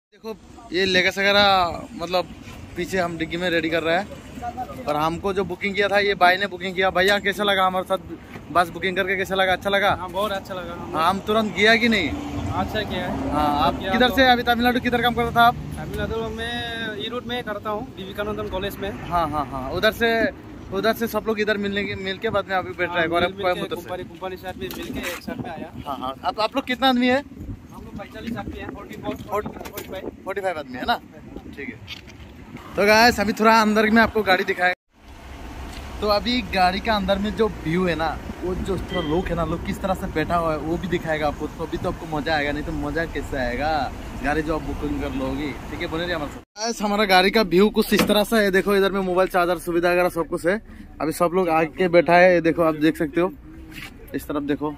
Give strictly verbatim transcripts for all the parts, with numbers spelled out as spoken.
देखो ये लेगस वगैरह मतलब पीछे हम डिग्गी में रेडी कर रहे हैं। और हमको जो बुकिंग किया था ये भाई ने बुकिंग किया। भैया कैसा लगा हमारे साथ बस बुकिंग करके? कैसा लगा? अच्छा लगा? हाँ, बहुत अच्छा लगा। हाँ, हम तुरंत गया कि नहीं? अच्छा किया है। हाँ, आप किधर से? अभी तमिलनाडु किधर काम करता था आप? तमिलनाडु में ई रूट में करता हूँ, विवेकानंद कॉलेज में। हाँ हाँ हाँ, उधर से उधर से सब लोग इधर मिलने के मिल के बाद में अभी बैठ रहे हैं कोयम्बटूर से। कंपनी साथ में मिल के एक साथ में आया। हाँ हाँ, आप आप लोग कितना आदमी है? हम लोग पैंतालीस आदमी हैं, फोर्टी फाइव आदमी है ना? ठीक है। तो गाइस अभी थोड़ा अंदर में आपको गाड़ी दिखाएगा। तो अभी गाड़ी का अंदर में जो व्यू है ना, वो जो थोड़ा लोग है ना, लोग किस तरह से बैठा हुआ है वो भी दिखाएगा आपको। तो अभी तो आपको मजा आएगा, नहीं तो मजा कैसे आएगा गाड़ी जो आप बुकिंग कर लोगी। ठीक है, बने रहिए हमारे साथ। गाइस हमारा गाड़ी का व्यू कुछ इस तरह से है। देखो इधर में मोबाइल चार्जर सुविधा वगैरह सब कुछ है। अभी सब लोग आके बैठा है, ये देखो आप देख सकते हो। इस तरफ देखो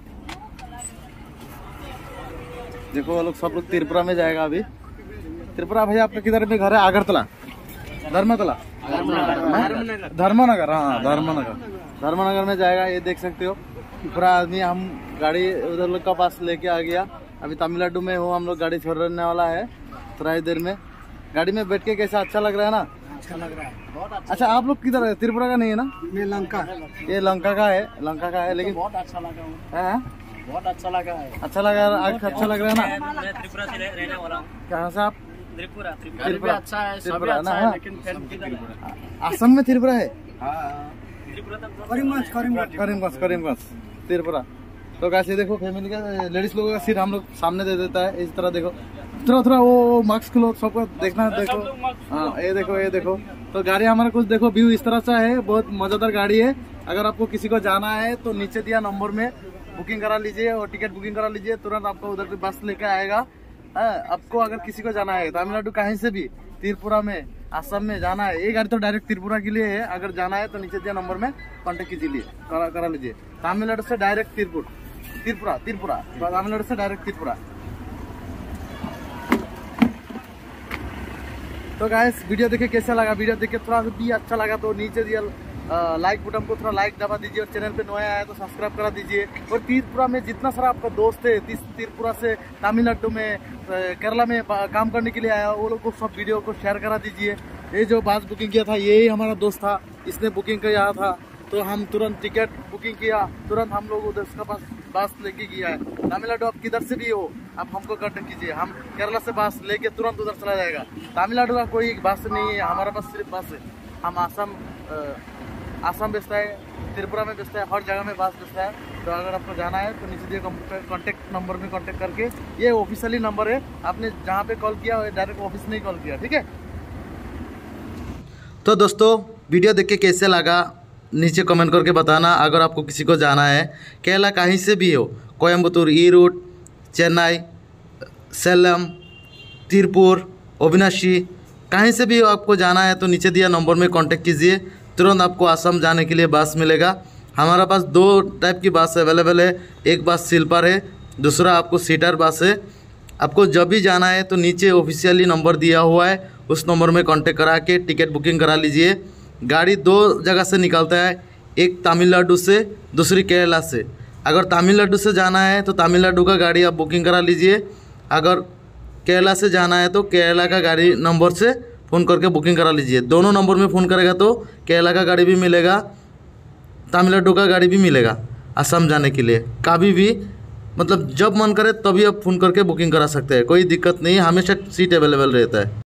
देखो वो लोग सब लोग त्रिपुरा में जाएगा अभी। त्रिपुरा भैया आपका किधर में घर है? आगरतला, धर्मतला, धर्मनगर। हाँ धर्मनगर, धर्मनगर में जाएगा। ये देख सकते हो पूरा आदमी। हम गाड़ी उधर लोग का पास लेके आ गया। अभी तमिलनाडु में हो हम लोग, गाड़ी छोड़ने वाला है थोड़ा ही देर में। गाड़ी में बैठ के कैसा अच्छा लग रहा है ना? अच्छा लग रहा है, बहुत अच्छा। अच्छा आप लोग किधर है? त्रिपुरा का नहीं है ना? ये लंका, ये लंका का है, लंका का है। लेकिन बहुत अच्छा लगा है, बहुत अच्छा लगा है। अच्छा लगा, अच्छा लग रहा है ना? मैं त्रिपुरा से रहने वाला हूँ। कहाँ से आप? त्रिपुरा। त्रिपुरा अच्छा है, सभी त्रिपुरा अच्छा ना? है, लेकिन त्रिपुरा असम में त्रिपुरा है? करीमगंज, करीमगंज, करीमगंज, करीमगंज त्रिपुरा। तो कैसे देखो फैमिली का लेडीज लोगों का सीट हम लोग सामने दे देता है। इस तरह देखो थोड़ा थोड़ा वो मास्क खुलो, सबको देखना है। देखो हाँ, ये देखो ये देखो। तो गाड़ी हमारा कुछ देखो व्यू इस तरह से है। बहुत मजेदार गाड़ी है। अगर आपको किसी को जाना है तो नीचे दिया नंबर में बुकिंग करा लीजिए और टिकट बुकिंग करा लीजिए। तुरंत आपको उधर से बस लेके आएगा। है, आपको अगर किसी को जाना है तमिलनाडु कहीं से भी, त्रिपुरा में, असम में जाना है, ये गाड़ी तो डायरेक्ट त्रिपुरा के लिए है। अगर जाना है तो नीचे दिया नंबर में कांटेक्ट कीजिए, करा, करा लीजिए। तमिलनाडु से डायरेक्ट त्रिपुर त्रिपुरा त्रिपुरा तमिलनाडु से डायरेक्ट त्रिपुरा। तो गाइस वीडियो देखे कैसा लगा? वीडियो देखे थोड़ा सा भी अच्छा लगा तो नीचे दिया लाइक बटन को थोड़ा लाइक दबा दीजिए। और चैनल पे नया आया तो सब्सक्राइब करा दीजिए। और त्रिपुरा में जितना सारा आपका दोस्त है, त्रिपुरा से तमिलनाडु में, केरला में काम करने के लिए आया, वो लोग को सब वीडियो को शेयर करा दीजिए। ये जो बस बुकिंग किया था यही हमारा दोस्त था, इसने बुकिंग किया था। तो हम तुरंत टिकट बुकिंग किया, तुरंत हम लोग उधर उसका पास बस लेके गया है। तमिलनाडु आप किधर से भी हो आप हमको कांटेक्ट कीजिए। हम केरला से बस लेके तुरंत उधर चला जाएगा। तमिलनाडु का कोई बस नहीं है, हमारे पास सिर्फ बस है। हम आसाम आसाम बेचता है, त्रिपुरा में बेचता है, हर जगह में बस बेचता है। तो अगर आपको जाना है तो नीचे दिए कॉन्टेक्ट नंबर में कॉन्टेक्ट करके, ये ऑफिशियली नंबर है, आपने जहाँ पे कॉल किया डायरेक्ट ऑफिस में ही कॉल किया। ठीक है। तो दोस्तों वीडियो देख के कैसे लगा नीचे कमेंट करके बताना। अगर आपको किसी को जाना है केरला कहीं से भी हो, कोयम्बटूर, ई रूट, चेन्नई, सेलम, तिरुपुर, अविनाशी, कहीं से भी आपको जाना है तो नीचे दिया नंबर में कांटेक्ट कीजिए। तुरंत आपको असम जाने के लिए बस मिलेगा। हमारा पास दो टाइप की बस अवेलेबल है। एक बस स्लीपर है, दूसरा आपको सीटर बस है। आपको जब भी जाना है तो नीचे ऑफिशियली नंबर दिया हुआ है, उस नंबर में कांटेक्ट करा के टिकट बुकिंग करा लीजिए। गाड़ी दो जगह से निकलता है, एक तमिलनाडु से, दूसरी केरला से। अगर तमिलनाडु से जाना है तो तमिलनाडु का गाड़ी आप बुकिंग करा लीजिए। अगर केरला से जाना है तो केरला का गाड़ी नंबर से फ़ोन करके बुकिंग करा लीजिए। दोनों नंबर में फ़ोन करेगा तो केरला का गाड़ी भी मिलेगा, तमिलनाडु का गाड़ी भी मिलेगा असम जाने के लिए। कभी भी मतलब जब मन करे तभी आप फ़ोन करके बुकिंग करा सकते हैं, कोई दिक्कत नहीं है, हमेशा सीट अवेलेबल रहता है।